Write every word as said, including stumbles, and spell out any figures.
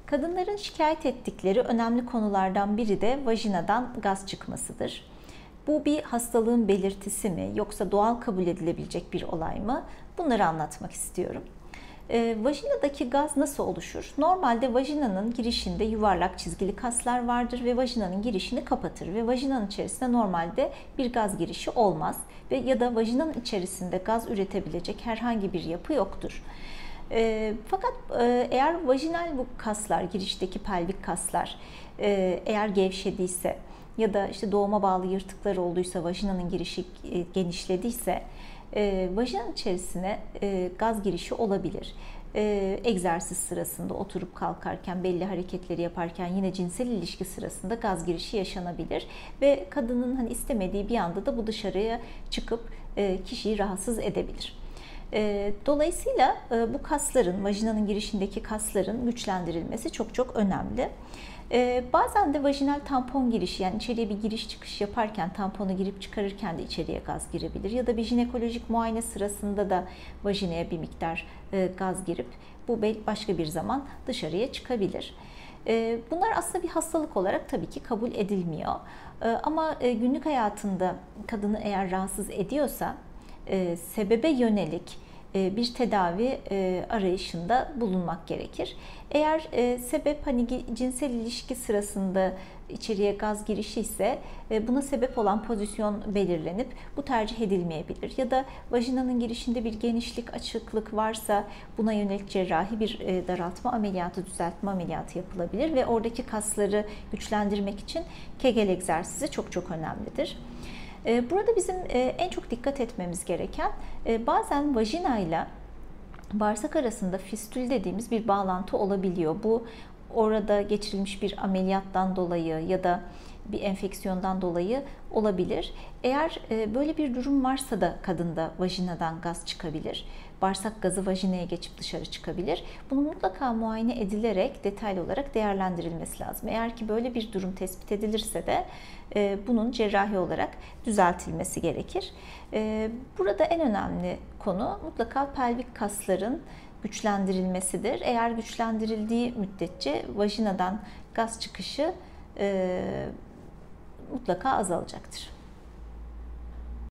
Kadınların şikayet ettikleri önemli konulardan biri de vajinadan gaz çıkmasıdır. Bu bir hastalığın belirtisi mi yoksa doğal kabul edilebilecek bir olay mı? Bunları anlatmak istiyorum. E, vajinadaki gaz nasıl oluşur? Normalde vajinanın girişinde yuvarlak çizgili kaslar vardır ve vajinanın girişini kapatır ve vajinanın içerisinde normalde bir gaz girişi olmaz ve ya da vajinanın içerisinde gaz üretebilecek herhangi bir yapı yoktur. E, fakat e, eğer vajinal bu kaslar, girişteki pelvik kaslar e, eğer gevşediyse ya da işte doğuma bağlı yırtıklar olduysa, vajinanın girişi e, genişlediyse e, vajinanın içerisine e, gaz girişi olabilir. E, egzersiz sırasında oturup kalkarken, belli hareketleri yaparken, yine cinsel ilişki sırasında gaz girişi yaşanabilir ve kadının hani istemediği bir anda da bu dışarıya çıkıp e, kişiyi rahatsız edebilir. Dolayısıyla bu kasların, vajinanın girişindeki kasların güçlendirilmesi çok çok önemli. Bazen de vajinal tampon girişi, yani içeriye bir giriş çıkış yaparken, tamponu girip çıkarırken de içeriye gaz girebilir. Ya da bir jinekolojik muayene sırasında da vajinaya bir miktar gaz girip bu başka bir zaman dışarıya çıkabilir. Bunlar aslında bir hastalık olarak tabii ki kabul edilmiyor. Ama günlük hayatında kadını eğer rahatsız ediyorsa, sebebe yönelik bir tedavi arayışında bulunmak gerekir. Eğer sebep hani cinsel ilişki sırasında içeriye gaz girişi ise buna sebep olan pozisyon belirlenip bu tercih edilmeyebilir. Ya da vajinanın girişinde bir genişlik, açıklık varsa buna yönelik cerrahi bir daraltma ameliyatı, düzeltme ameliyatı yapılabilir ve oradaki kasları güçlendirmek için Kegel egzersizi çok çok önemlidir. Burada bizim en çok dikkat etmemiz gereken, bazen vajina ile bağırsak arasında fistül dediğimiz bir bağlantı olabiliyor. Bu orada geçirilmiş bir ameliyattan dolayı ya da bir enfeksiyondan dolayı olabilir. Eğer böyle bir durum varsa da kadında vajinadan gaz çıkabilir. Bağırsak gazı vajinaya geçip dışarı çıkabilir. Bunun mutlaka muayene edilerek detaylı olarak değerlendirilmesi lazım. Eğer ki böyle bir durum tespit edilirse de bunun cerrahi olarak düzeltilmesi gerekir. Burada en önemli konu mutlaka pelvik kasların güçlendirilmesidir. Eğer güçlendirildiği müddetçe vajinadan gaz çıkışı mutlaka azalacaktır.